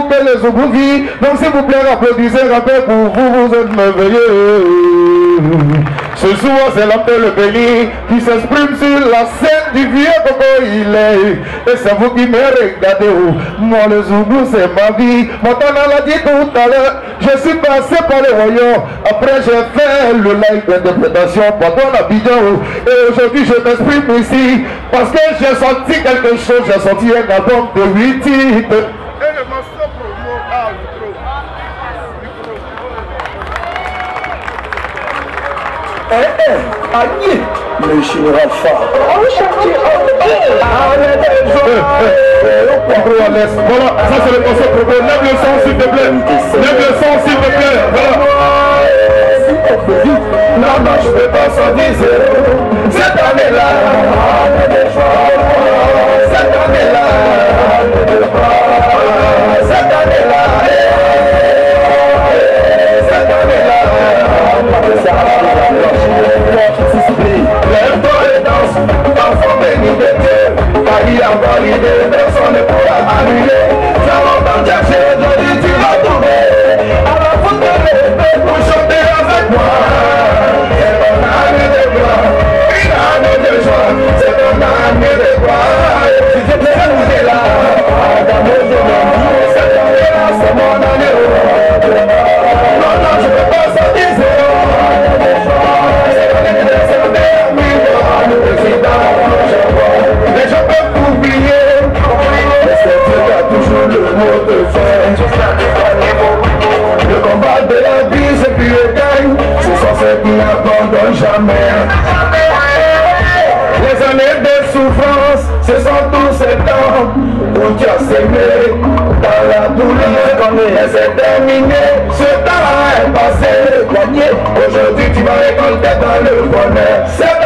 que les Zougouvi. Donc s'il vous plaît, applaudissez, rappelez pour vous, vous êtes merveilleux. Ce soir, c'est l'appel béni qui s'exprime sur la scène du vieux Coco il est. Et c'est vous qui me regardez. Moi, le Zougou, c'est ma vie. Montana l'a dit tout à l'heure. Je suis passé par les royaumes. Après, j'ai fait le live d'interprétation pendant l'Abidjan. Et aujourd'hui, je m'exprime ici parce que j'ai senti quelque chose. J'ai sorti un album de 8 titres. Et le morceau promo à l'outro. Agnès, le général phare. Voilà, ça c'est le morceau promo. Lève le son s'il te plaît. Lève le son s'il te plaît. Voilà. Non, non, je ne peux pas s'en dire. Cette année-là, cette année-là, cette année-là, cette année-là, lève-toi et danse, enfant béni de Dieu. Paris a validé, personne ne pourra annuler. Tu as entendu chercher, aujourd'hui tu vas trouver. À la faute de l'esprit pour chanter avec moi. C'est ton année de gloire, une année de joie. C'est ton année de gloire. Si tu te fais là, dans nos domaines, cette année-là, c'est mon année. Non, non, je ne peux pas s'en dire. Les gens peuvent oublier, mais c'est Dieu qui a toujours le mot de fin. Le combat de la vie, c'est plus le gagne. Ce sont ceux qui n'abandonnent jamais. Les années de souffrance, ce sont tous ces temps où tu as semé dans la douleur. Mais c'est terminé, ce temps est passé. Aujourd'hui, tu vas récolter dans le bonheur.